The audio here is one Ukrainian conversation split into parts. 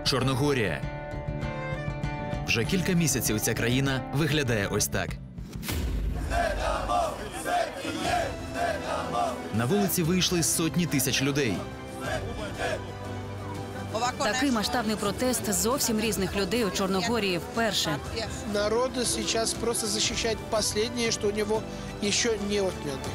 Чорногорія. Вже кілька місяців ця країна виглядає ось так. На вулиці вийшли сотні тисяч людей. Такий масштабний протест зовсім різних людей у Чорногорії вперше. Народ сейчас просто защищает последнее, что у него еще не отнято.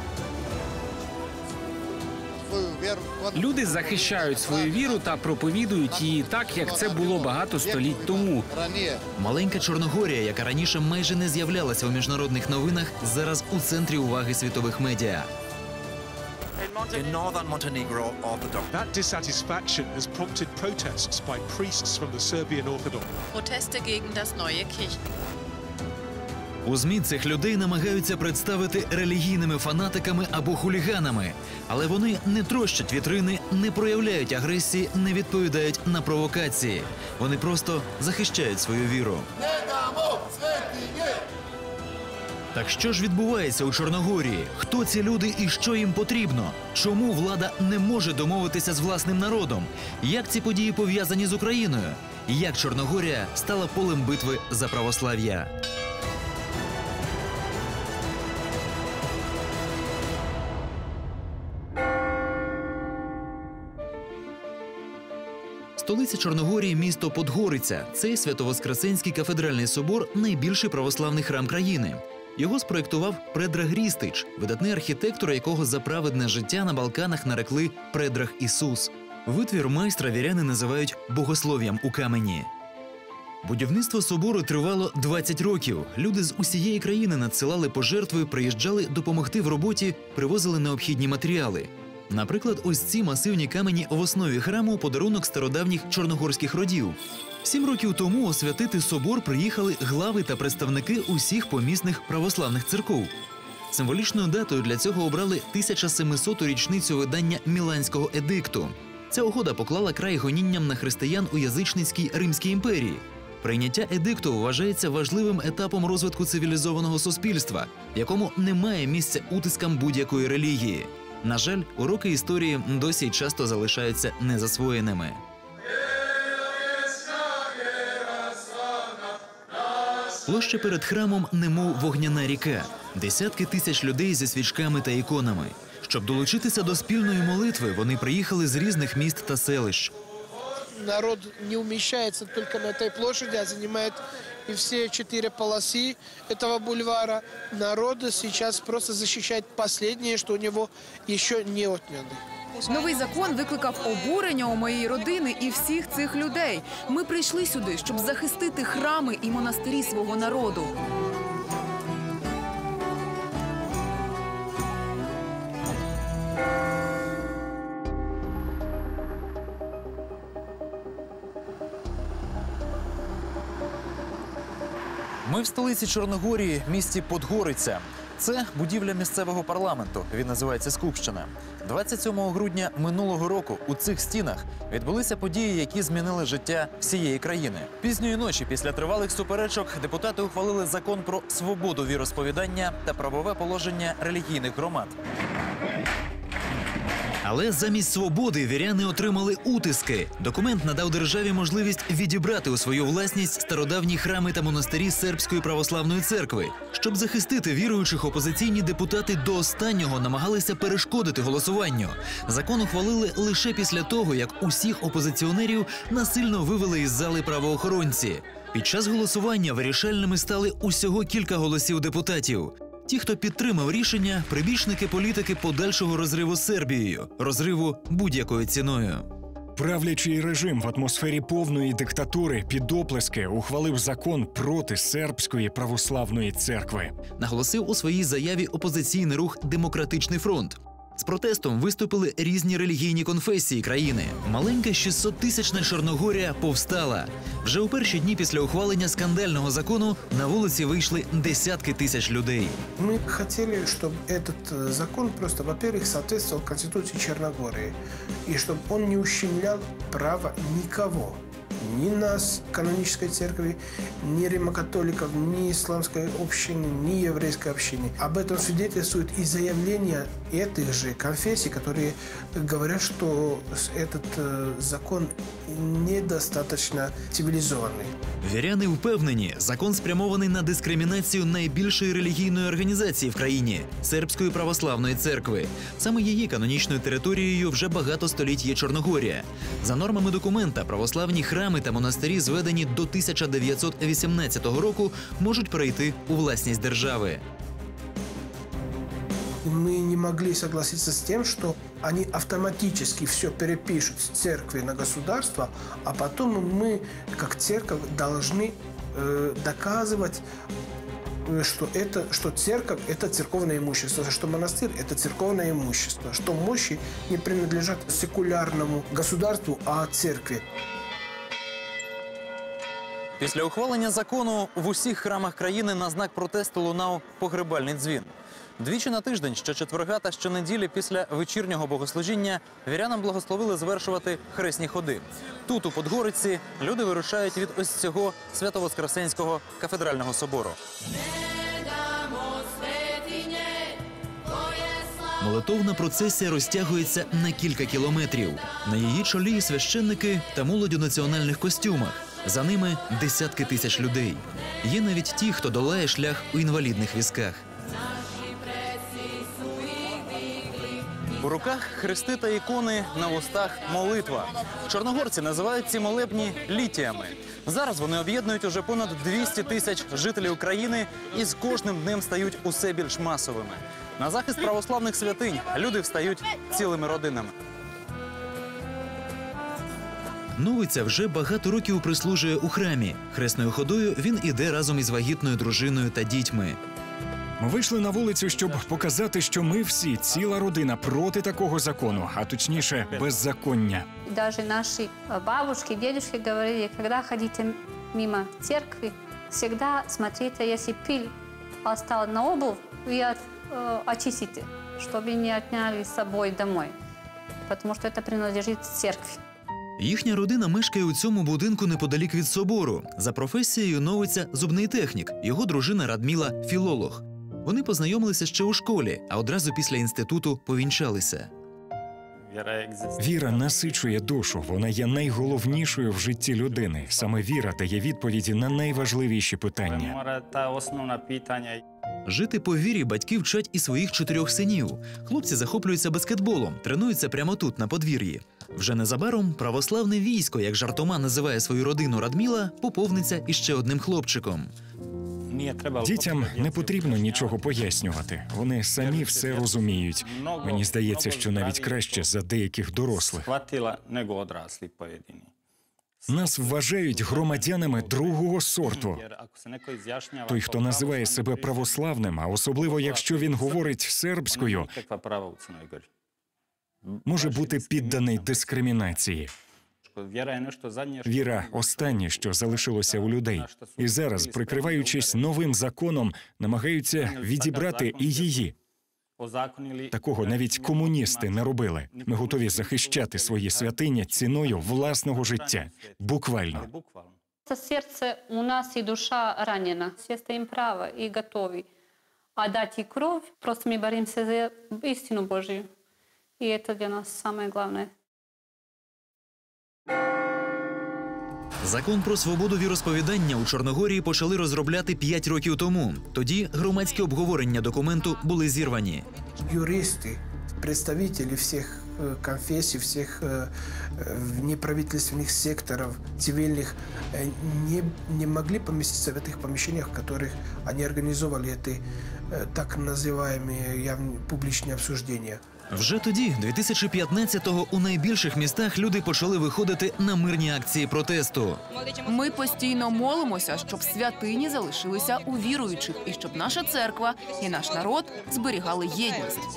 Люди захищають свою віру та проповідують її так, як це було багато століть тому. Маленька Чорногорія, яка раніше майже не з'являлася у міжнародних новинах, зараз у центрі уваги світових медіа. In northern Montenegro Orthodox. That dissatisfaction has prompted protests by priests from the Serbian Orthodox. Proteste gegen das neue Kirchen. У ЗМІ цих людей намагаються представити релігійними фанатиками або хуліганами. Але вони не трощать вітрини, не проявляють агресії, не відповідають на провокації. Вони просто захищають свою віру. Так що ж відбувається у Чорногорії? Хто ці люди і що їм потрібно? Чому влада не може домовитися з власним народом? Як ці події пов'язані з Україною? Як Чорногорія стала полем битви за православ'я? Столиця Чорногорії – місто Подгориця. Цей Свято-Воскресенський кафедральний собор – найбільший православний храм країни. Його спроєктував Предраг Рістич, видатний архітектор, якого за праведне життя на Балканах нарекли Предраг Ісус. Витвір майстра віряни називають богослов'ям у камені. Будівництво собору тривало 20 років. Люди з усієї країни надсилали пожертви, приїжджали допомогти в роботі, привозили необхідні матеріали. Наприклад, ось ці масивні камені в основі храму – подарунок стародавніх чорногорських родів. 7 років тому освятити собор приїхали глави та представники усіх помісних православних церков. Символічною датою для цього обрали 1700-ту річницю видання Міланського едикту. Ця угода поклала край гонінням на християн у язичницькій Римській імперії. Прийняття едикту вважається важливим етапом розвитку цивілізованого суспільства, в якому немає місця утискам будь-якої релігії. На жаль, уроки історії досі часто залишаються незасвоєними. Площа перед храмом немов вогняна ріка. Десятки тисяч людей зі свічками та іконами. Щоб долучитися до спільної молитви, вони приїхали з різних міст та селищ. Народ не умещается только на этой площади, а занимает и все 4 полосы этого бульвара. Народ сейчас просто защищает последнее, что у него еще не отнято. Новий закон викликав обурення у моєї родини і всіх цих людей. Ми прийшли сюди, щоб захистити храми і монастирі свого народу. Ми в столиці Чорногорії, місті Подгориця. Це будівля місцевого парламенту, він називається Скупщина. 27 грудня минулого року у цих стінах відбулися події, які змінили життя всієї країни. Пізньої ночі, після тривалих суперечок, депутати ухвалили закон про свободу віросповідання та правове положення релігійних громад. Але замість свободи віряни отримали утиски. Документ надав державі можливість відібрати у свою власність стародавні храми та монастирі Сербської православної церкви. Щоб захистити віруючих, опозиційні депутати до останнього намагалися перешкодити голосуванню. Закон ухвалили лише після того, як усіх опозиціонерів насильно вивели із зали правоохоронці. Під час голосування вирішальними стали усього кілька голосів депутатів. Ті, хто підтримав рішення – прибічники політики подальшого розриву з Сербією, розриву будь-якою ціною. Правлячий режим в атмосфері повної диктатури під оплески ухвалив закон проти Сербської православної церкви. Наголосив у своїй заяві опозиційний рух «Демократичний фронт». З протестом виступили різні релігійні конфесії країни. Маленька 600-тисячна Чорногорія повстала. Вже у перші дні після ухвалення скандального закону на вулиці вийшли десятки тисяч людей. Мы хотели, чтобы этот закон просто, во-первых, соответствовал Конституции Черногории, и чтобы он не ущемлял права никого. ни нас, канонической церкви, ни римокатоликов, ни исламской общины, ни еврейской общины. Об этом свидетельствует и заявления этих же конфессий, которые говорят, что этот закон недостаточно цивілізований. Віряни впевнені, закон спрямований на дискримінацію найбільшої релігійної організації в країні – Сербської православної церкви. Саме її канонічною територією вже багато століть є Чорногорія. За нормами документа, православні храми та монастирі, зведені до 1918 року, можуть перейти у власність держави. Мы не могли согласиться с тем, что они автоматически все перепишут с церкви на государство, а потом мы, как церковь, должны доказывать, что церковь – это церковное имущество, что монастырь – это церковное имущество, что мощи не принадлежат секулярному государству, а церкви. Після ухвалення закону в усіх храмах країни на знак протесту лунав погребальний дзвін. Двічі на тиждень, щочетверга та щонеділі після вечірнього богослужіння, вірянам благословили звершувати хресні ходи. Тут, у Подгориці, люди вирушають від ось цього Свято-Воскресенського кафедрального собору. Молитовна процесія розтягується на кілька кілометрів. На її чолі священники та молодь у національних костюмах. За ними десятки тисяч людей. Є навіть ті, хто долає шлях у інвалідних візках. У руках хрести та ікони, на вустах молитва. Чорногорці називають ці молебні літіями. Зараз вони об'єднують уже понад 200 тисяч жителів країни і з кожним днем стають усе більш масовими. На захист православних святинь люди встають цілими родинами. Новиця вже багато років прислужує у храмі. Хресною ходою він іде разом із вагітною дружиною та дітьми. Ми вийшли на вулицю, щоб показати, що ми всі, ціла родина, проти такого закону, а точніше, беззаконня. Даже наши бабушки, дедушки говорили, когда ходите мимо церкви, всегда смотрите, если пыль осталась на обувь, вы очистите, чтобы не отняли с собой домой, потому что это принадлежит церкви. Їхня родина мешкає у цьому будинку неподалік від собору. За професією Новиця – зубний технік, його дружина Радміла – філолог. Вони познайомилися ще у школі, а одразу після інституту повінчалися. Віра насичує душу, вона є найголовнішою в житті людини. Саме віра дає відповіді на найважливіші питання. Жити по вірі батьки вчать і своїх 4 синів. Хлопці захоплюються баскетболом, тренуються прямо тут, на подвір'ї. Вже незабаром православне військо, як жартома називає свою родину Радміла, поповниться іще одним хлопчиком. Дітям не потрібно нічого пояснювати. Вони самі все розуміють. Мені здається, що навіть краще за деяких дорослих. Нас вважають громадянами другого сорту. Той, хто називає себе православним, а особливо якщо він говорить сербською, може бути підданий дискримінації. Віра – останнє, що залишилося у людей. І зараз, прикриваючись новим законом, намагаються відібрати і її. Такого навіть комуністи не робили. Ми готові захищати свої святині ціною власного життя. Буквально. Сердце у нас и душа ранена. Все стоим право и готовы отдать и кровь. Просто мы боремся за истину Божию. И это для нас самое главное. Закон про свободу віросповідання у Чорногорії почали розробляти 5 років тому. Тоді громадські обговорення документу були зірвані. Юристы, представители всех конфессий, всех неправительственных секторов, цивильных, не могли поместиться в этих помещениях, в которых они организовали эти так называемые публичные обсуждения. Вже тоді, 2015-го, у найбільших містах люди почали виходити на мирні акції протесту. Ми постійно молимося, щоб святині залишилися у віруючих і щоб наша церква і наш народ зберігали єдність.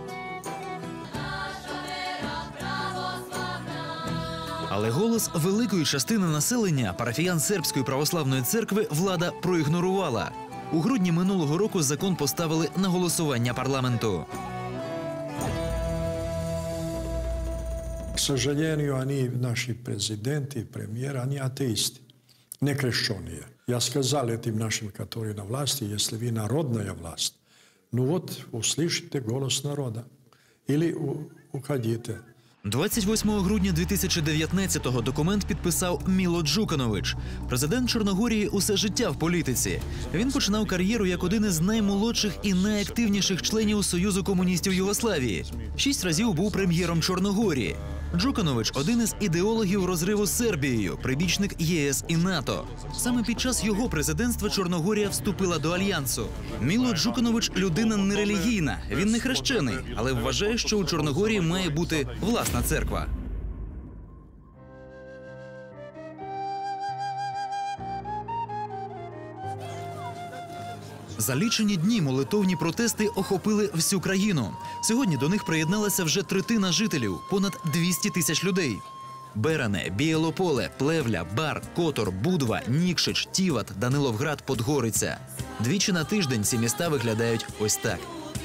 Але голос великої частини населення, парафіян Сербської православної церкви, влада проігнорувала. У грудні минулого року закон поставили на голосування парламенту. сожалению, они, наши президенты и премьеры, они атеисты, некрещенные. Я сказал этим нашим, которые на власти, если вы народная власть, ну вот, услышите голос народа. Или уходите. 28 грудня 2019-го документ підписав Міло Джуканович. Президент Чорногорії усе життя в політиці. Він починав кар'єру як один із наймолодших і найактивніших членів Союзу комуністів Югославії. 6 разів був прем'єром Чорногорії. Джуканович – один із ідеологів розриву з Сербією, прибічник ЄС і НАТО. Саме під час його президентства Чорногорія вступила до Альянсу. Міло Джуканович – людина нерелігійна, він не хрещений, але вважає, що у Чорногорії має бути власна церква. За лічені дні молитовні протести охопили всю країну. Сьогодні до них приєдналася вже третина жителів – понад 200 тисяч людей. Беране, Бієлополе, Плевля, Бар, Котор, Будва, Нікшич, Тіват, Даниловград, Подгориця. Двічі на тиждень ці міста виглядають ось так.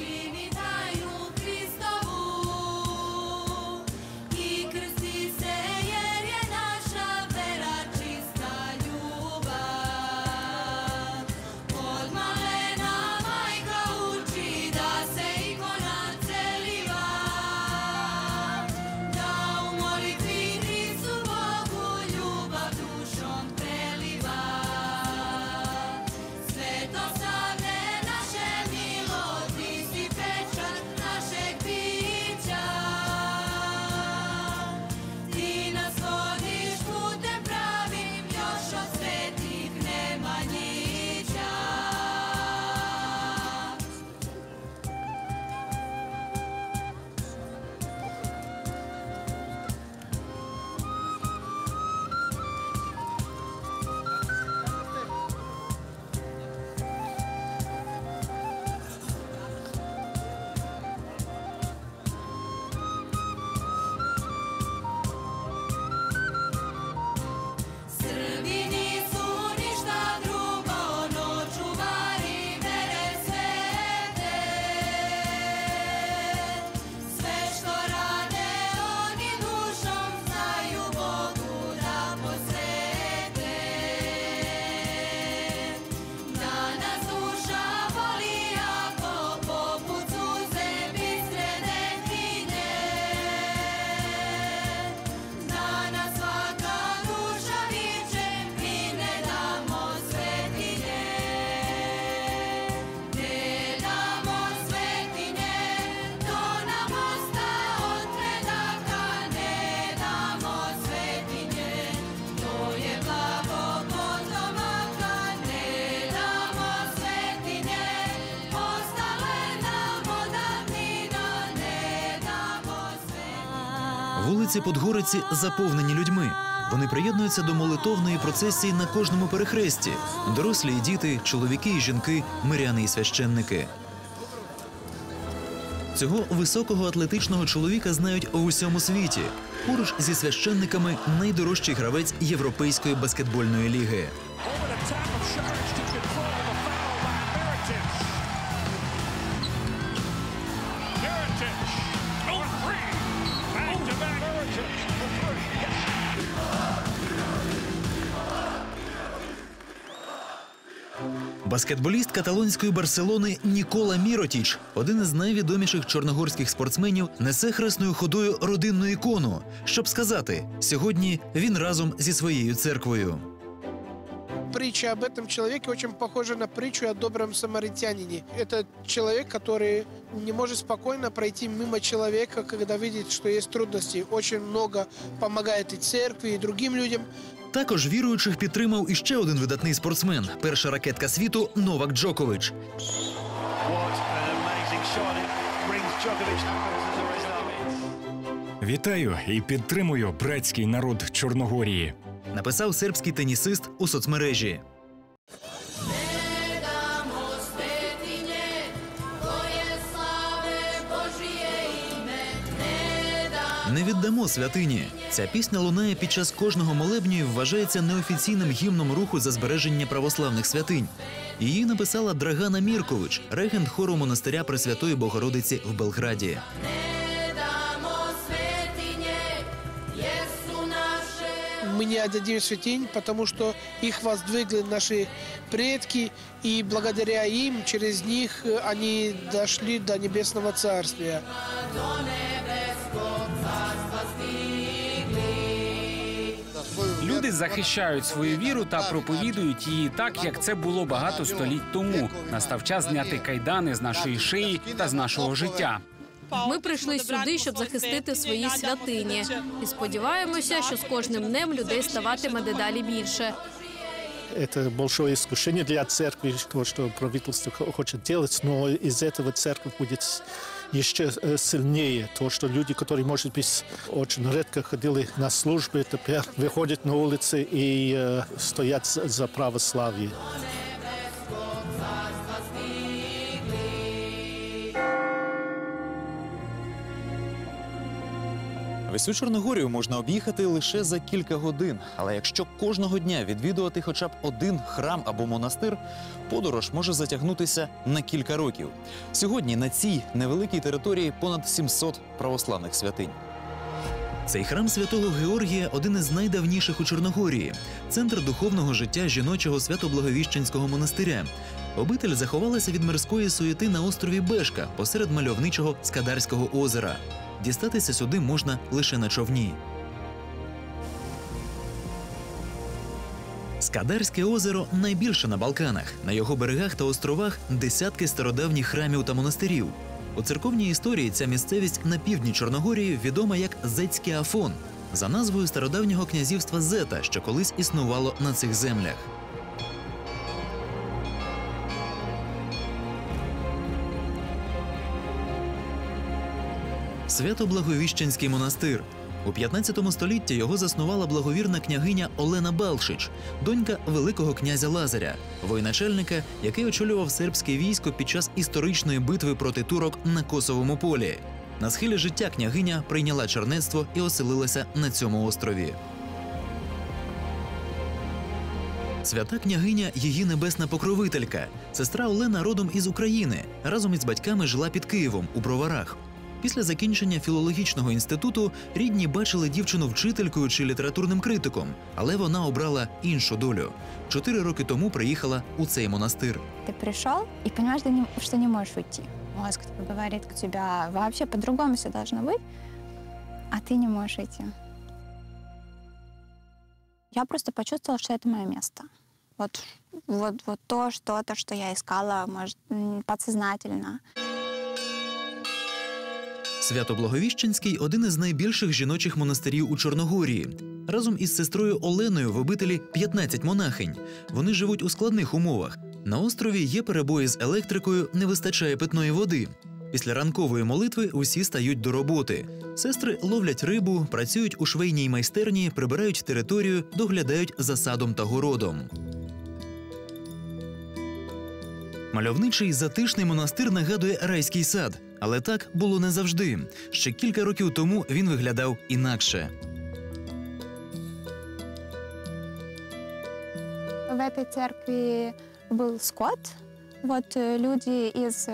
Вулиці Подгориці заповнені людьми. Вони приєднуються до молитовної процесії на кожному перехресті. Дорослі і діти, чоловіки і жінки, миряни і священники. Цього високого атлетичного чоловіка знають у усьому світі. Поруч зі священниками найдорожчий гравець Європейської баскетбольної ліги. Баскетболіст каталонської Барселони Нікола Міротіч, один із найвідоміших чорногорських спортсменів, несе хресною ходою родинну ікону, щоб сказати, сьогодні він разом зі своєю церквою. Притча об этом человеке очень похожа на притчу о добром самаритянине. Это человек, который не может спокойно пройти мимо человека, когда видит, что есть трудности. Очень много помогает и церкви, и другим людям. Також віруючих підтримав іще один видатний спортсмен – перша ракетка світу Новак Джокович. Вітаю і підтримую братський народ Чорногорії. Написав сербський тенісист у соцмережі. Не віддамо святині. Ця пісня лунає під час кожного молебню і вважається неофіційним гімном руху за збереження православних святинь. Її написала Драгана Міркович, регент хору монастиря Пресвятої Богородиці в Белграді. мы не отдадим святынь, потому что их воздвигли наши предки, и благодаря им, через них, они дошли до Небесного Царствия. Люди захищають свою віру та проповідують її так, як це було багато століть тому. Настав час зняти кайдани з нашої шиї та з нашого життя. Ми прийшли сюди, щоб захистити свої святині. І сподіваємося, що з кожним днем людей ставатиме дедалі більше. Это большое искушение для церкви, то, что правительство хочет делать, но из этого церковь будет еще сильнее. То, что люди, которые, может быть, очень редко ходили на службы, теперь выходят на улицы и стоят за православие. Всю Чорногорію можна об'їхати лише за кілька годин. Але якщо кожного дня відвідувати хоча б один храм або монастир, подорож може затягнутися на кілька років. Сьогодні на цій невеликій території понад 700 православних святинь. Цей храм Святого Георгія – один із найдавніших у Чорногорії. Центр духовного життя жіночого Свято-Благовіщенського монастиря. Обитель заховалася від мирської суєти на острові Бешка посеред мальовничого Скадарського озера. Дістатися сюди можна лише на човні. Скадарське озеро найбільше на Балканах. На його берегах та островах десятки стародавніх храмів та монастирів. У церковній історії ця місцевість на півдні Чорногорії відома як Зетський Афон, за назвою стародавнього князівства Зета, що колись існувало на цих землях. Свято-Благовіщенський монастир. У 15 столітті його заснувала благовірна княгиня Олена Балшич, донька великого князя Лазаря, воєначальника, який очолював сербське військо під час історичної битви проти турок на Косовому полі. На схилі життя княгиня прийняла чернецтво і оселилася на цьому острові. Свята княгиня – її небесна покровителька. Сестра Олена родом із України. Разом із батьками жила під Києвом, у Броварах. Після закінчення філологічного інституту рідні бачили дівчину вчителькою чи літературним критиком, але вона обрала іншу долю. 4 роки тому приїхала у цей монастир. Ти прийшов і розумієш, що не можеш уйти. Мозг говорить, у тебе взагалі по-другому все должно бути, а ти не можеш йти. Я просто почувствовала, что это мое место. Вот то, что-то, что я искала, может, подсознательно. Свято-Благовіщенський – один із найбільших жіночих монастирів у Чорногорії. Разом із сестрою Оленою в обителі 15 монахинь. Вони живуть у складних умовах. На острові є перебої з електрикою, не вистачає питної води. Після ранкової молитви усі стають до роботи. Сестри ловлять рибу, працюють у швейній майстерні, прибирають територію, доглядають за садом та городом. Мальовничий затишний монастир нагадує райський сад. Але так було не завжди. Ще кілька років тому він виглядав інакше. В цій церкві був скот. Люди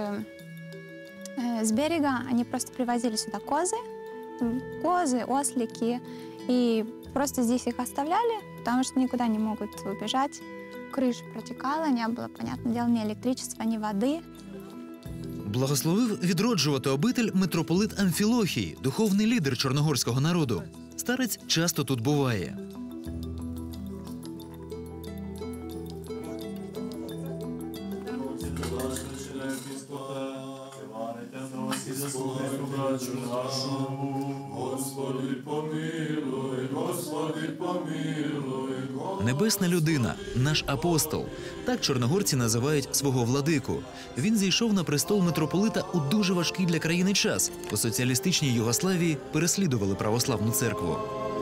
з берега, вони просто привозили сюди козы, ослики, и просто здесь их оставляли, потому что никуда не могут убежать. Крыша протекала, не было, понятное дело, ни электричества, ни воды. Благословив відроджувати обитель митрополит Амфілохій, духовний лідер чорногорського народу. Старець часто тут буває. Небесна людина – наш апостол. Так чорногорці називають свого владику. Він зійшов на престол митрополита у дуже важкий для країни час. У соціалістичній Югославії переслідували православну церкву.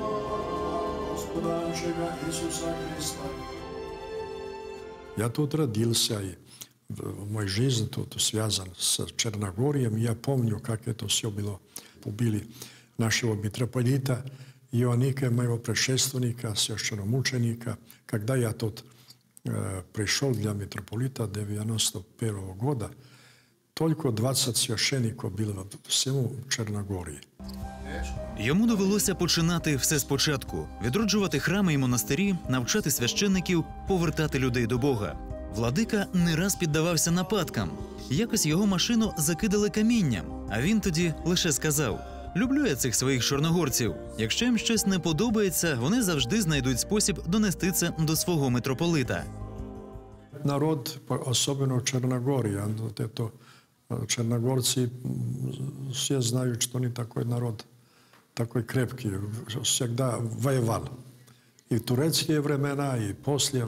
Я тут родился, и моя жизнь тут связана с Черногорием. Я помню, как это все было. Убили нашего митрополита Ионика, моего предшественника, священномученика. Когда я тут пришел для митрополита 91 года, только 20 священников было в всему Черногории. Йому довелося починати все спочатку – відроджувати храми і монастирі, навчати священників, повертати людей до Бога. Владика не раз піддавався нападкам. Якось його машину закидали камінням, а він тоді лише сказав: «Люблю я цих своїх чорногорців. Якщо їм щось не подобається, вони завжди знайдуть спосіб донести це до свого митрополита». Народ, особенно в Черногории, черногорцы все знают, что они такой народ, такой крепкий, всегда воевал. И в турецкие времена, и после.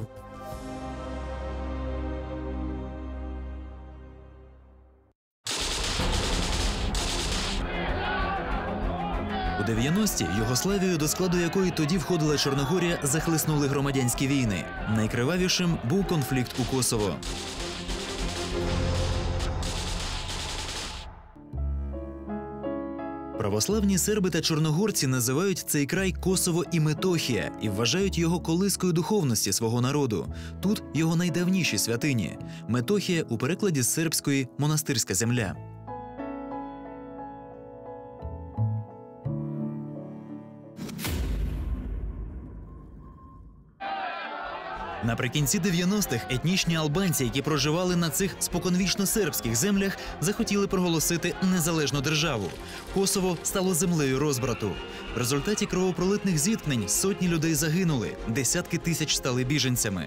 У 90-ті Югославію, до складу якої тоді входила Чорногорія, захлеснули громадянські війни. Найкривавішим був конфлікт у Косово. Православні серби та чорногорці називають цей край Косово і Метохія і вважають його колискою духовності свого народу. Тут його найдавніші святині. Метохія у перекладі з сербської «монастирська земля». Наприкінці 90-х етнічні албанці, які проживали на цих споконвічно сербських землях, захотіли проголосити незалежну державу. Косово стало землею розбрату. В результаті кровопролитних зіткнень сотні людей загинули, десятки тисяч стали біженцями.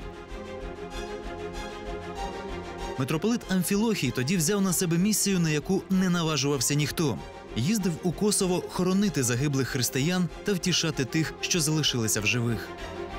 Митрополит Амфілохій тоді взяв на себе місію, на яку не наважувався ніхто. Їздив у Косово хоронити загиблих християн та втішати тих, що залишилися в живих.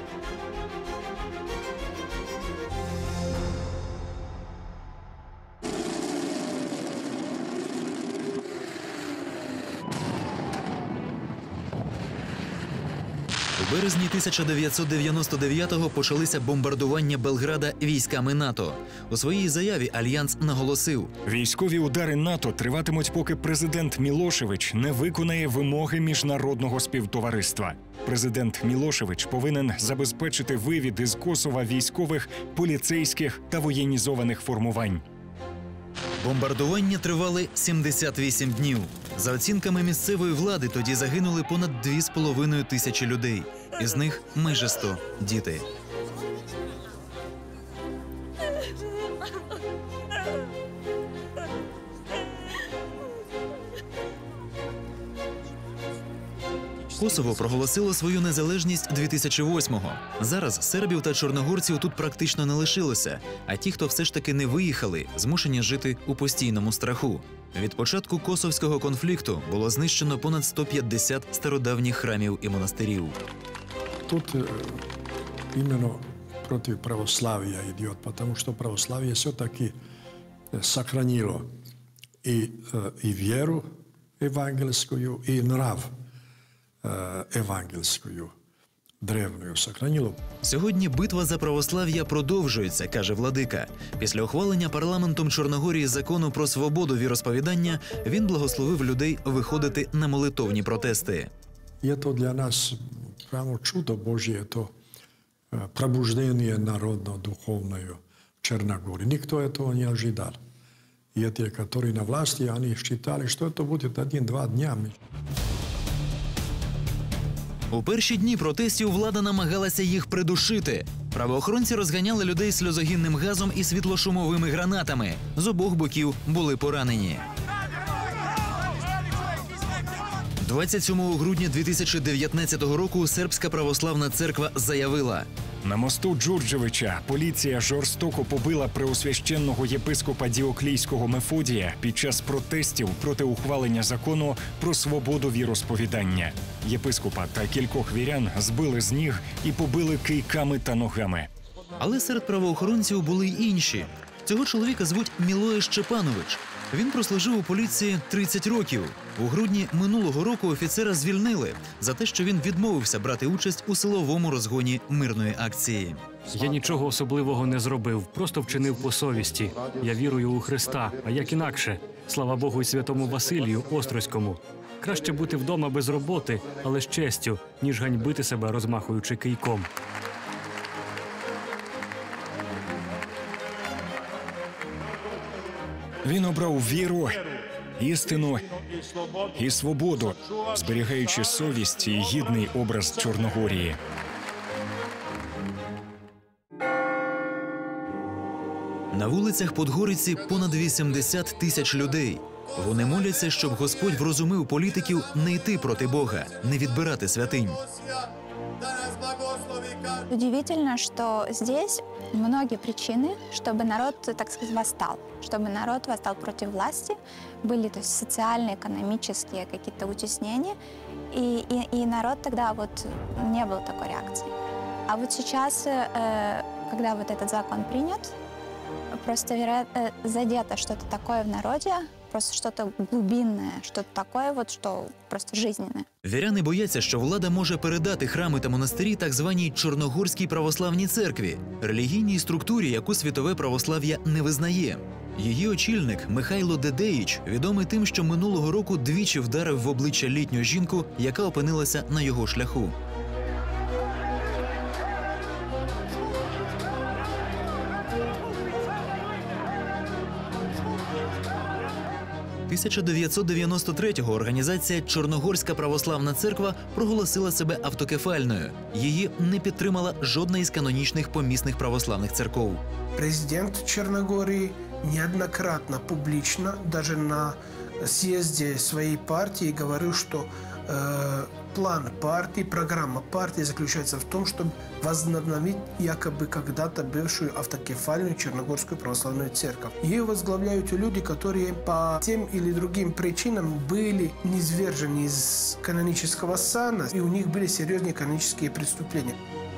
У березні 1999-го почалися бомбардування Белграда військами НАТО. У своїй заяві Альянс наголосив: «Військові удари НАТО триватимуть, поки президент Мілошевич не виконає вимоги міжнародного співтовариства. Президент Мілошевич повинен забезпечити вивід із Косова військових, поліцейських та воєнізованих формувань». Бомбардування тривали 78 днів. За оцінками місцевої влади, тоді загинули понад 2,5 тисячі людей. Із них майже 100 – діти. Косово проголосило свою незалежність 2008-го. Зараз сербів та чорногорців тут практично не лишилося, а ті, хто все ж таки не виїхали, змушені жити у постійному страху. Від початку косовського конфлікту було знищено понад 150 стародавніх храмів і монастирів. Тут іменно проти православ'я йде, тому що православ'я все-таки сохранило і віру евангельську, і нрав евангельською, древною сохранило. Сьогодні битва за православ'я продовжується, каже владика. Після ухвалення парламентом Чорногорії закону про свободу віросповідання він благословив людей виходити на молитовні протести. Є то для нас прямо чудо Божє, то пробуждення народно-духовної в Чорногорії. Ніхто цього не очікував. І ті, які на власті, вони вважали, що це буде 1-2 дня. У перші дні протестів влада намагалася їх придушити. Правоохоронці розганяли людей сльозогінним газом і світлошумовими гранатами. З обох боків були поранені. 27 грудня 2019 року Сербська православна церква заявила: на мосту Джурджевича поліція жорстоко побила преосвященного єпископа Діоклійського Мефодія під час протестів проти ухвалення закону про свободу віросповідання. Єпископа та кількох вірян збили з ніг і побили кийками та ногами. Але серед правоохоронців були й інші. Цього чоловіка звуть Мілоє Щепанович. Він прослужив у поліції 30 років. У грудні минулого року офіцера звільнили за те, що він відмовився брати участь у силовому розгоні мирної акції. Я нічого особливого не зробив, просто вчинив по совісті. Я вірую у Христа, а як інакше? Слава Богу і святому Василію Острозькому. Краще бути вдома без роботи, але з честю, ніж ганьбити себе, розмахуючи кийком. Він обрав віру істину і свободу, зберігаючи совість і гідний образ Чорногорії. На вулицях Подгориці понад 80 тисяч людей. Вони моляться, щоб Господь врозумив політиків не йти проти Бога, не відбирати святинь. Удивительно, что здесь многие причины, чтобы народ, так сказать, восстал. Чтобы народ восстал против власти. Были, то есть, социальные, экономические какие-то утеснения. И народ тогда вот не было такой реакции. А вот сейчас, когда вот этот закон принят, просто задето что-то такое в народе, просто что-то глубинное, что-то такое вот, что просто жизненное. Віряни бояться, що влада може передати храми та монастирі так званій Чорногорській православній церкві, релігійній структурі, яку світове православ'я не визнає. Її очільник Михайло Дедеїч відомий тим, що минулого року двічі вдарив в обличчя літню жінку, яка опинилася на його шляху. – 1993-го організація Чорногорська православна церква проголосила себе автокефальною. Її не підтримала жодна із канонічних помісних православних церков. Президент Черногории неоднократно публично, даже на съезде своей партии, говорил, что план партии, программа партии заключается в том, чтобы возобновить якобы когда-то бывшую автокефальную Черногорскую православную церковь. Ее возглавляют люди, которые по тем или другим причинам были низвержены из канонического сана, и у них были серьезные канонические преступления.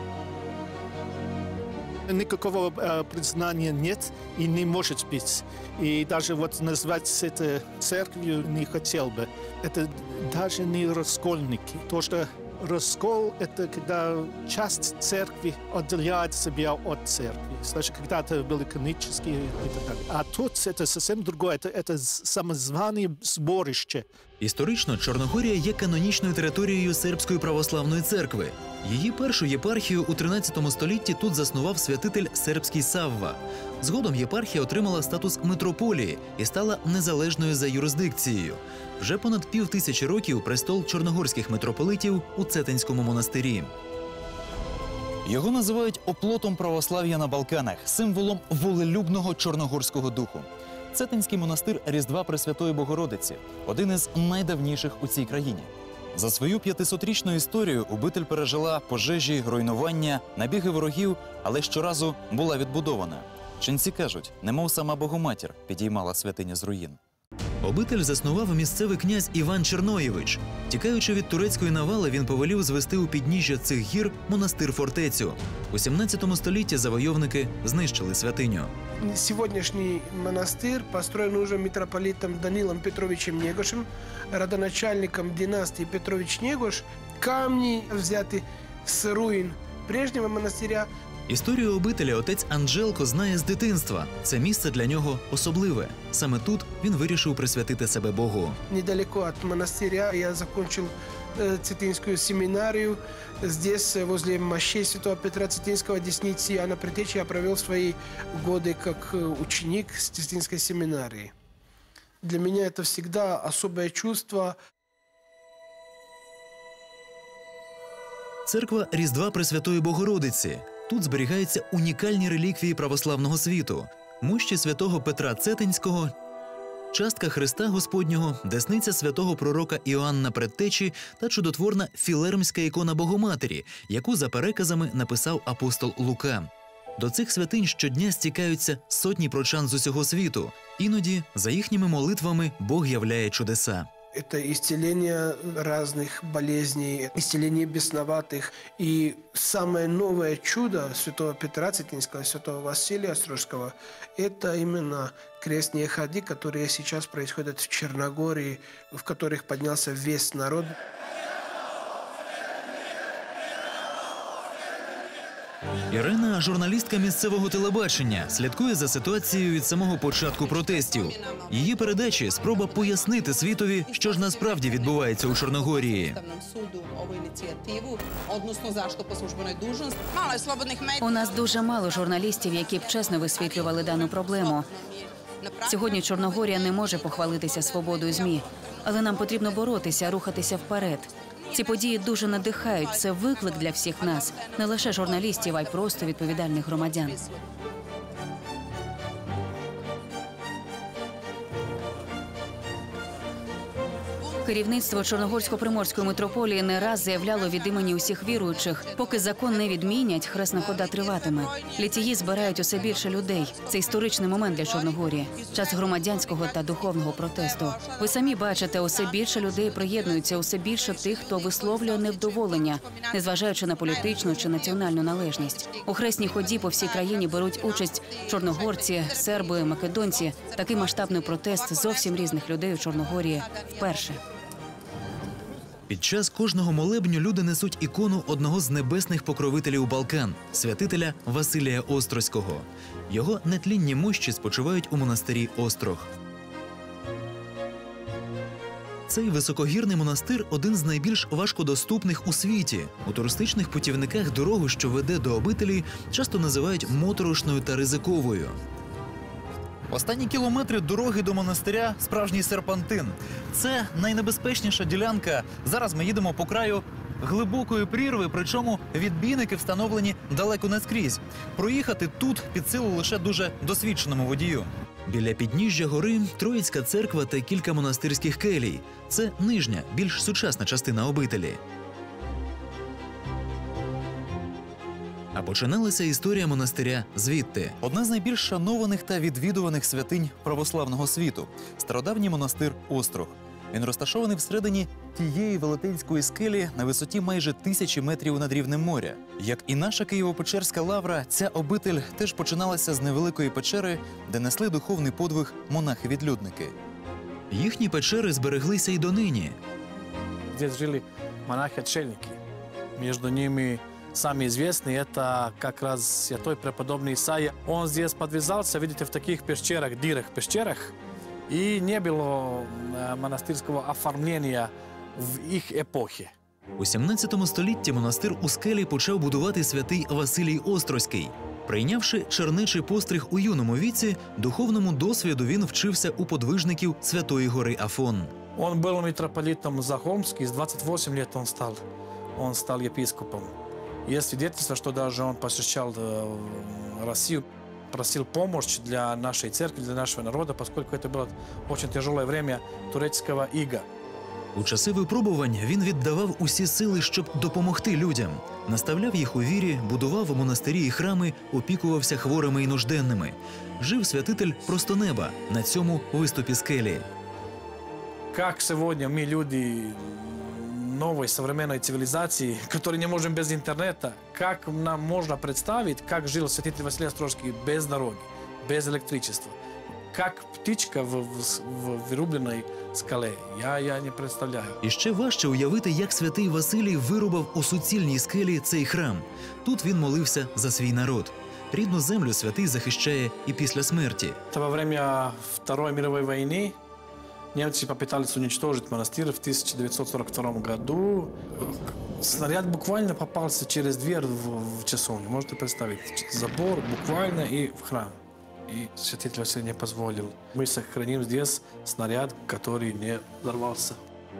Никакого признания нет и не может быть. И даже вот назвать это церковью не хотел бы. Это даже не раскольники. То, что раскол – это когда часть церкви отделяет себя от церкви. Значит, когда-то были канонические и так далее. А тут это совсем другое. Это самозваное сборище. Історично Чорногорія є канонічною територією Сербської православної церкви. Її першу єпархію у 13 столітті тут заснував святитель сербський Савва. Згодом єпархія отримала статус митрополії і стала незалежною за юрисдикцією. Вже понад 5000 років престол чорногорських митрополитів у Цетинському монастирі. Його називають оплотом православ'я на Балканах, символом волелюбного чорногорського духу. Цетинський монастир Різдва Пресвятої Богородиці – один із найдавніших у цій країні. За свою 500-річну історію обитель пережила пожежі, руйнування, набіги ворогів, але щоразу була відбудована. Ченці кажуть, немов сама Богоматір підіймала святині з руїн. Обитель заснував місцевий князь Іван Черноєвич. Тікаючи від турецької навали, він повелів звести у підніжжя цих гір монастир-фортецю. У 17 столітті завойовники знищили святиню. Сегодняшний монастырь построен уже митрополитом Данилом Петровичем Негошем, родоначальником династии Петрович-Негош. Камни взяты с руин прежнего монастыря. Історію обителя отець Анджелко знає з дитинства. Це місце для нього особливе. Саме тут він вирішив присвятити себе Богу. Недалеко от монастыря я закончил Цетинскую семинарию. Здесь, возле мощей святого Петра Цетинского, десницы Иоанна Предтечи, я провел свои годы как ученик Цетинской семинарии. Для меня это всегда особое чувство. Церква Різдва Пресвятої Богородиці. Тут зберігаються унікальні реліквії православного світу. Мощі святого Петра Цетинського, частка Христа Господнього, десниця святого пророка Іоанна Предтечі та чудотворна філермська ікона Богоматері, яку за переказами написав апостол Лука. До цих святинь щодня стікаються сотні прочан з усього світу. Іноді за їхніми молитвами Бог являє чудеса. Это исцеление разных болезней, исцеление бесноватых. И самое новое чудо святого Петра Цетинского, святого Василия Острожского – это именно крестные ходы, которые сейчас происходят в Черногории, в которых поднялся весь народ. Ірина – журналістка місцевого телебачення, слідкує за ситуацією від самого початку протестів. Її передачі – спроба пояснити світові, що ж насправді відбувається у Чорногорії. У нас дуже мало журналістів, які б чесно висвітлювали дану проблему. Сьогодні Чорногорія не може похвалитися свободою ЗМІ, але нам потрібно боротися, рухатися вперед. Ці події дуже надихають. Це виклик для всіх нас, не лише журналістів, а й просто відповідальних громадян. Керівництво Чорногорсько-Приморської митрополії не раз заявляло від імені усіх віруючих, поки закон не відмінять, хресна хода триватиме. Літії збирають усе більше людей. Це історичний момент для Чорногорії. Час громадянського та духовного протесту. Ви самі бачите, усе більше людей приєднуються, усе більше тих, хто висловлює невдоволення, незважаючи на політичну чи національну належність. У хресній ході по всій країні беруть участь чорногорці, серби, македонці. Такий масштабний протест зовсім різних людей у Чорногорії вперше. Під час кожного молебню люди несуть ікону одного з небесних покровителів Балкан – святителя Василія Острозького. Його нетлінні мощі спочивають у монастирі Острог. Цей високогірний монастир – один з найбільш важкодоступних у світі. У туристичних путівниках дорогу, що веде до обителі, часто називають моторошною та ризиковою. Останні кілометри дороги до монастиря – справжній серпантин. Це найнебезпечніша ділянка. Зараз ми їдемо по краю глибокої прірви, причому відбійники встановлені далеко не скрізь. Проїхати тут під силу лише дуже досвідченому водію. Біля підніжжя гори – Троїцька церква та кілька монастирських келій. Це нижня, більш сучасна частина обителі. А починалася історія монастиря звідти. Одна з найбільш шанованих та відвідуваних святинь православного світу – стародавній монастир Острог. Він розташований всередині тієї велетенської скелі на висоті майже 1000 метрів над рівнем моря. Як і наша Києво-Печерська лавра, ця обитель теж починалася з невеликої печери, де несли духовний подвиг монахи-відлюдники. Їхні печери збереглися й донині. Здесь жили монахи-отшельники. Между ними самый известный – это как раз святой преподобный Исаия. Он здесь подвязался, видите, в таких пещерах, дырах, пещерах. И не было монастырского оформления в их эпохе. У 17 столітті монастир у скелі почав будувати святий Василій Острозький. Прийнявши чернечий постриг у юному віці, духовному досвіду він вчився у подвижників Святої гори Афон. Он был митрополитом Захолмский, с 28 лет он стал епископом. Есть свидетельство, что даже он посещал Россию, просил помощь для нашей церкви, для нашего народа, поскольку это было очень тяжелое время турецкого ига. У часи випробувань він віддавав усі сили, щоб допомогти людям. Наставляв їх у вірі, будував монастирі і храми, опікувався хворими і нужденними. Жив святитель просто неба на цьому виступі скелі. Как сегодня мы, люди новой современной цивилизации, которые не можем без интернета, как нам можно представить, как жил святитель Василий Острожский без дороги, без электричества, как птичка в вырубленной скале. Я не представляю. І ще важче уявити, як святий Василій вирубав у суцільній скелі цей храм. Тут він молився за свій народ. Рідну землю святий захищає і після смерті. Во время Второй мировой войны немцы попытались уничтожить монастырь в 1942 году. Снаряд буквально попался через дверь в часовню. Можете представить? Забор буквально и в храм. И святитель Василий не позволил. Мы сохраним здесь снаряд, который не взорвался.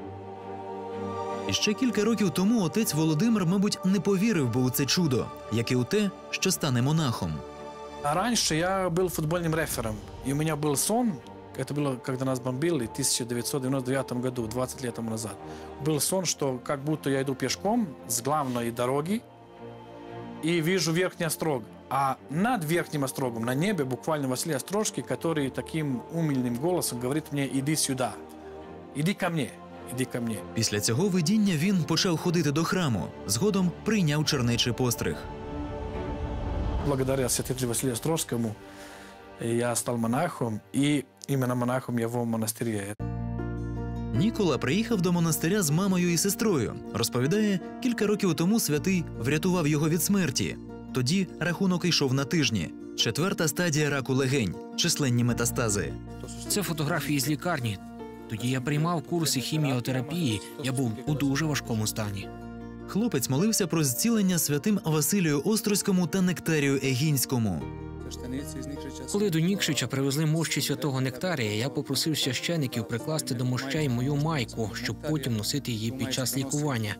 І ще кілька років тому отець Володимир, мабуть, не повірив би у це чудо, як і у те, що стане монахом. А раньше я был футбольным рефером, и у меня был сон. Это было, когда нас бомбили в 1999 году, 20 лет тому назад. Был сон, что как будто я иду пешком с главной дороги и вижу Верхний Острог. А над Верхним Острогом, на небе, буквально Василий Острожский, который таким умильным голосом говорит мне: «Иди сюда, иди ко мне, иди ко мне». Після цього видіння він почав ходити до храму. Згодом прийняв чернечий постриг. Благодаря святителю Василию Острожскому я стал монахом, и именно монахом я в монастыре. Нікола приїхав до монастиря з мамою і сестрою. Розповідає, кілька років тому святий врятував його від смерті. Тоді рахунок йшов на тижні. 4-та стадія раку легень, численні метастази. Це фотографії з лікарні. Тоді я приймав курси хіміотерапії. Я був у дуже важкому стані. Хлопець молився про зцілення святим Василію Острозькому та Нектарію Егінському. Коли до Нікшича привезли мощі святого Нектарія, я попросив священиків прикласти до мощей мою майку, щоб потім носити її під час лікування.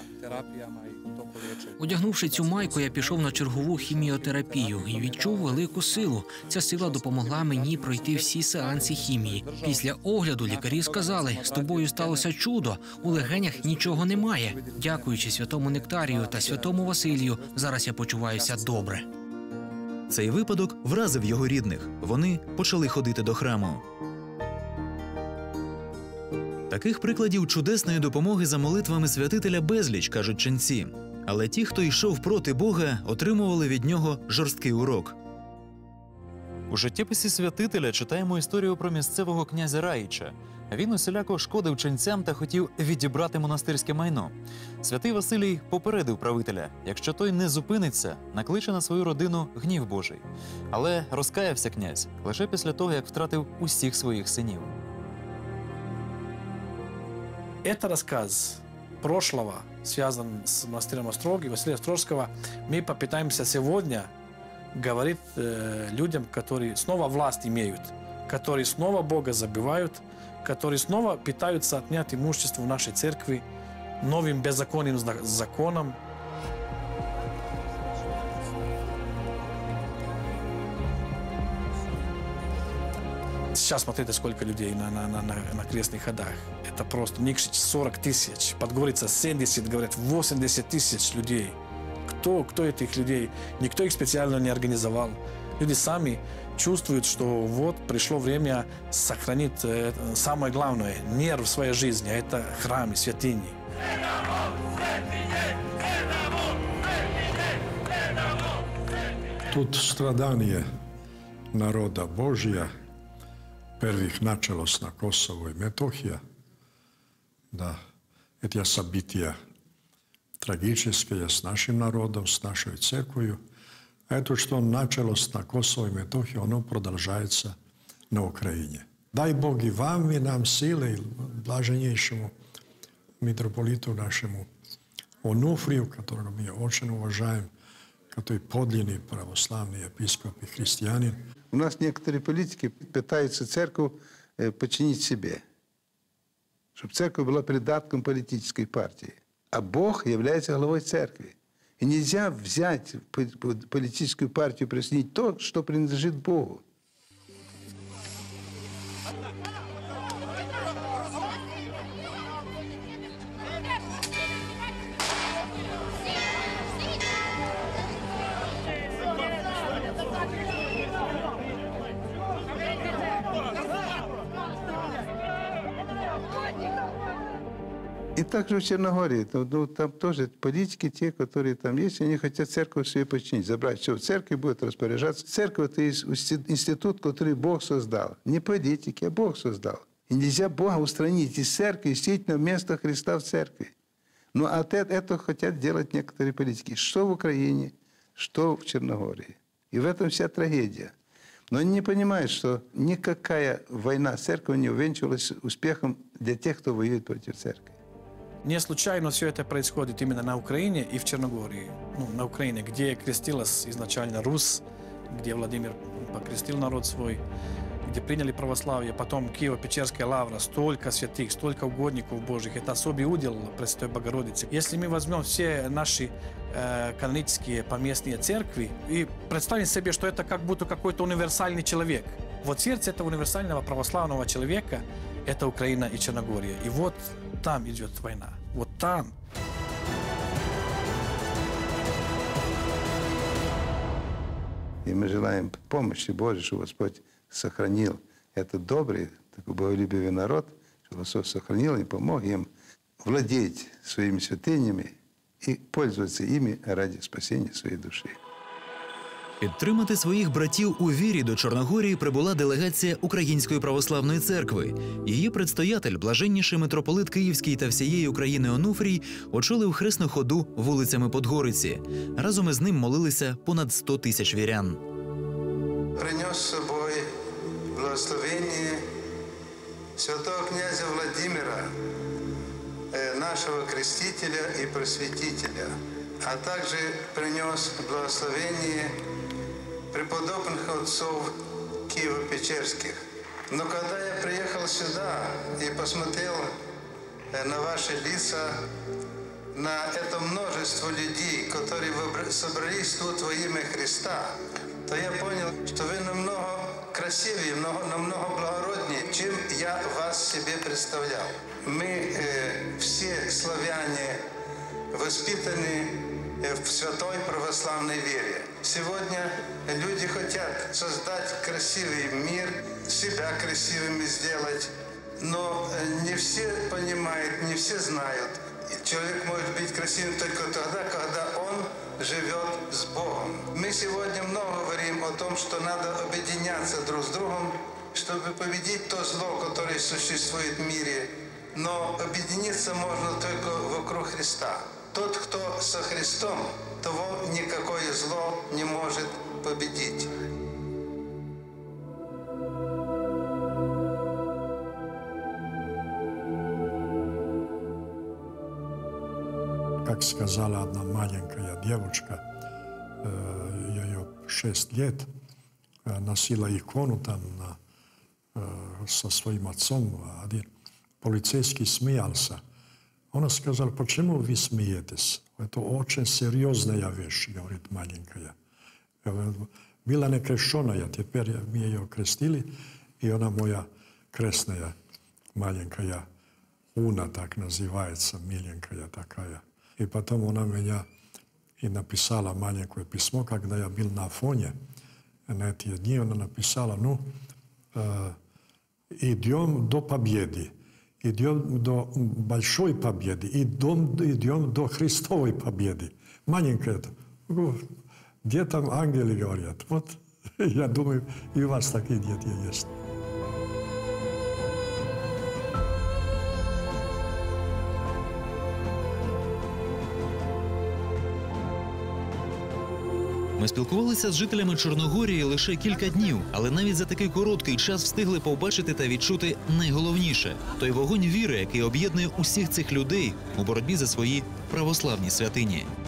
Одягнувши цю майку, я пішов на чергову хіміотерапію і відчув велику силу. Ця сила допомогла мені пройти всі сеанси хімії. Після огляду лікарі сказали, з тобою сталося чудо, у легенях нічого немає. Дякуючи святому Нектарію та святому Василію, зараз я почуваюся добре. Цей випадок вразив його рідних. Вони почали ходити до храму. Таких прикладів чудесної допомоги за молитвами святителя безліч, кажуть ченці. Але ті, хто йшов проти Бога, отримували від нього жорсткий урок. У життєписі святителя читаємо історію про місцевого князя Раїча. Він усіляко шкодив ченцям та хотів відібрати монастирське майно. Святий Василій попередив правителя, якщо той не зупиниться, накличе на свою родину гнів Божий. Але розкаявся князь лише після того, як втратив усіх своїх синів. Это рассказ прошлого, связан с монастырем Остроги, Василия Острожского. Мы попытаемся сегодня говорить людям, которые снова власть имеют, которые снова Бога забывают, которые снова пытаются отнять имущество в нашей церкви новым беззаконным законом. Сейчас смотрите, сколько людей на крестных ходах. Это просто Никшич 40 тысяч, Подгорица 70, говорят, 80 тысяч людей. Кто этих людей? Никто их специально не организовал. Люди сами чувствуют, что вот пришло время сохранить самое главное, нерв в своей жизни, а это храмы, святыни. Тут страдание народа Божия prvih načelos na Kosovo i Metohija, da eto sabitija tragičeske je s našim narodom, s našoj cerkvою, a eto što načelos na Kosovo i Metohiju, ono продолжается na Ukrajini. Daj Bog i vam i nam sile i blaženjejšemu mitropolitu našemu Onufriju, которого mi очень уважаем, который подлинный православный епископ и христианин. У нас некоторые политики пытаются церковь подчинить себе, чтобы церковь была придатком политической партии. А Бог является главой церкви. И нельзя взять политическую партию, присоединить то, что принадлежит Богу. И также в Черногории, там тоже политики, те, которые там есть, они хотят церковь себе подчинить, забрать все в церкви, будет распоряжаться. Церковь – это институт, который Бог создал. Не политики, а Бог создал. И нельзя Бога устранить из церкви, действительно, вместо Христа в церкви. Но от этого хотят делать некоторые политики, что в Украине, что в Черногории. И в этом вся трагедия. Но они не понимают, что никакая война церкви не увенчивалась успехом для тех, кто воюет против церкви. Не случайно все это происходит именно на Украине и в Черногории. На Украине, где крестилась изначально Русь, где Владимир покрестил народ свой, где приняли православие, потом Киево-Печерская лавра, столько святых, столько угодников Божьих. Это особый удел Пресвятой Богородицы. Если мы возьмем все наши канонические поместные церкви и представим себе, что это как будто какой-то универсальный человек. Вот сердце этого универсального православного человека – это Украина и Черногория. И вот там идет война. Вот там. И мы желаем помощи Божьей, чтобы Господь сохранил этот добрый, такой боголюбивый народ, чтобы Господь сохранил и помог им владеть своими святынями и пользоваться ими ради спасения своей души. Підтримати своїх братів у вірі до Чорногорії прибула делегація Української православної церкви. Її предстоятель, блаженніший митрополит Київський та всієї України Онуфрій, очолив хресну ходу вулицями Подгориці. Разом із ним молилися понад 100 тисяч вірян. Принес з собою благословення святого князя Владимира, нашего крестителя и просветителя, а также принес благословение преподобных отцов Киево-Печерских. Но когда я приехал сюда и посмотрел на ваши лица, на это множество людей, которые собрались тут во имя Христа, то я понял, что вы намного красивее, намного благороднее, чем я вас себе представлял. Мы все славяне воспитаны в святой православной вере. Сегодня люди хотят создать красивый мир, себя красивыми сделать, но не все понимают, не все знают. Человек может быть красивым только тогда, когда он живет с Богом. Мы сегодня много говорим о том, что надо объединяться друг с другом, чтобы победить то зло, которое существует в мире. Но объединиться можно только вокруг Христа. Тот, кто со Христом, того никакое зло не может победить. Как сказала одна маленькая девочка, ее 6 лет, носила икону там со своим отцом. Один полицейский смеялся. Она сказала, почему вы смеетесь? Это очень серьезная вещь, говорит маленькая. Была не крещеная, теперь мы ее крестили, и она моя крестная маленькая. Уна так называется, миленькая такая. И потом она меня и написала маленькое письмо, когда я был на Афоне. На эти дни она написала, идем до победы, идем до большой победы, идем до Христовой победы. Маленькая, где там ангелы говорят? Вот я думаю, и у вас такие дети есть. Ми спілкувалися з жителями Чорногорії лише кілька днів, але навіть за такий короткий час встигли побачити та відчути найголовніше – той вогонь віри, який об'єднує усіх цих людей у боротьбі за свої православні святині.